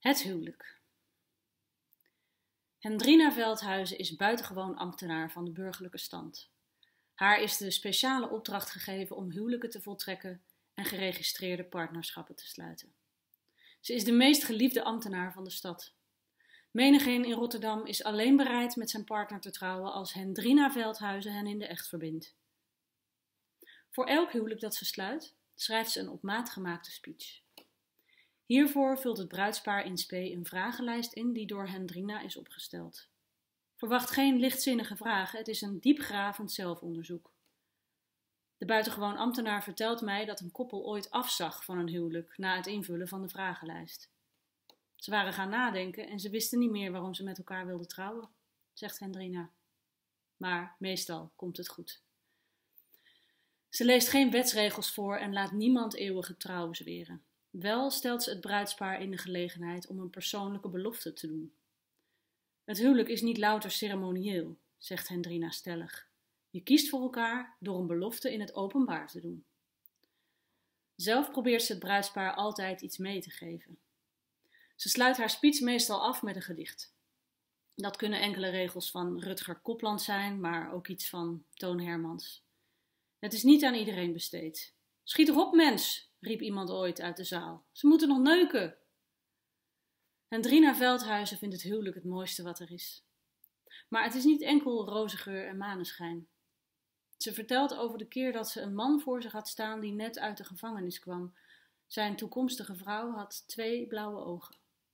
Het huwelijk. Hendrina Veldhuizen is buitengewoon ambtenaar van de burgerlijke stand. Haar is de speciale opdracht gegeven om huwelijken te voltrekken en geregistreerde partnerschappen te sluiten. Ze is de meest geliefde ambtenaar van de stad. Menigeen in Rotterdam is alleen bereid met zijn partner te trouwen als Hendrina Veldhuizen hen in de echt verbindt. Voor elk huwelijk dat ze sluit, schrijft ze een op maat gemaakte speech. Hiervoor vult het bruidspaar in spe een vragenlijst in die door Hendrina is opgesteld. Verwacht geen lichtzinnige vragen, het is een diepgravend zelfonderzoek. De buitengewoon ambtenaar vertelt mij dat een koppel ooit afzag van een huwelijk na het invullen van de vragenlijst. Ze waren gaan nadenken en ze wisten niet meer waarom ze met elkaar wilden trouwen, zegt Hendrina. Maar meestal komt het goed. Ze leest geen wetsregels voor en laat niemand eeuwige trouw zweren. Wel stelt ze het bruidspaar in de gelegenheid om een persoonlijke belofte te doen. Het huwelijk is niet louter ceremonieel, zegt Hendrina stellig. Je kiest voor elkaar door een belofte in het openbaar te doen. Zelf probeert ze het bruidspaar altijd iets mee te geven. Ze sluit haar speech meestal af met een gedicht. Dat kunnen enkele regels van Rutger Kopland zijn, maar ook iets van Toon Hermans. Het is niet aan iedereen besteed. Schiet toch op, mens, riep iemand ooit uit de zaal. Ze moeten nog neuken. Hendrina Veldhuizen vindt het huwelijk het mooiste wat er is. Maar het is niet enkel roze geur en maneschijn. Ze vertelt over de keer dat ze een man voor zich had staan die net uit de gevangenis kwam. Zijn toekomstige vrouw had 2 blauwe ogen.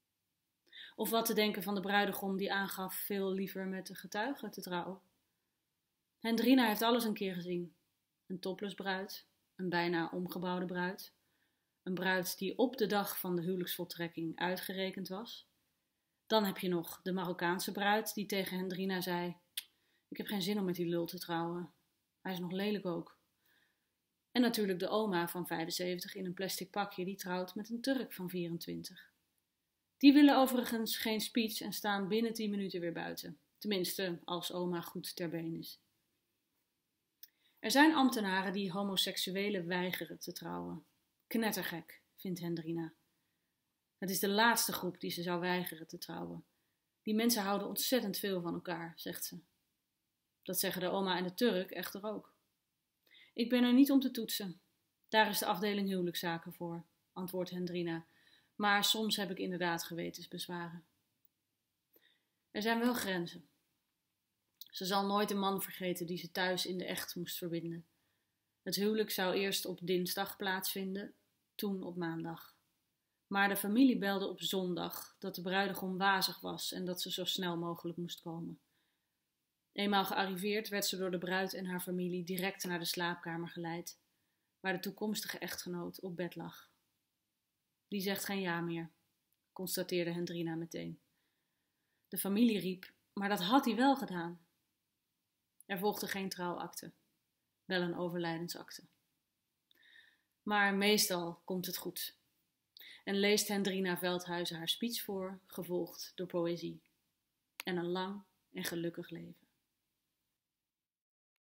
Of wat te denken van de bruidegom die aangaf veel liever met de getuigen te trouwen. Hendrina heeft alles een keer gezien. Een topless bruid, een bijna omgebouwde bruid. Een bruid die op de dag van de huwelijksvoltrekking uitgerekend was. Dan heb je nog de Marokkaanse bruid die tegen Hendrina zei: ik heb geen zin om met die lul te trouwen. Hij is nog lelijk ook. En natuurlijk de oma van 75 in een plastic pakje die trouwt met een Turk van 24. Die willen overigens geen speech en staan binnen 10 minuten weer buiten. Tenminste, als oma goed ter been is. Er zijn ambtenaren die homoseksuelen weigeren te trouwen. Knettergek, vindt Hendrina. Het is de laatste groep die ze zou weigeren te trouwen. Die mensen houden ontzettend veel van elkaar, zegt ze. Dat zeggen de oma en de Turk echter ook. Ik ben er niet om te toetsen. Daar is de afdeling huwelijkszaken voor, antwoordt Hendrina. Maar soms heb ik inderdaad gewetensbezwaren. Er zijn wel grenzen. Ze zal nooit de man vergeten die ze thuis in de echt moest verbinden. Het huwelijk zou eerst op dinsdag plaatsvinden, toen op maandag. Maar de familie belde op zondag dat de bruidegom wazig was en dat ze zo snel mogelijk moest komen. Eenmaal gearriveerd werd ze door de bruid en haar familie direct naar de slaapkamer geleid, waar de toekomstige echtgenoot op bed lag. Die zegt geen ja meer, constateerde Hendrina meteen. De familie riep, maar dat had hij wel gedaan. Er volgde geen trouwakte, wel een overlijdensakte. Maar meestal komt het goed. En leest Hendrina Veldhuizen haar speech voor, gevolgd door poëzie. En een lang en gelukkig leven.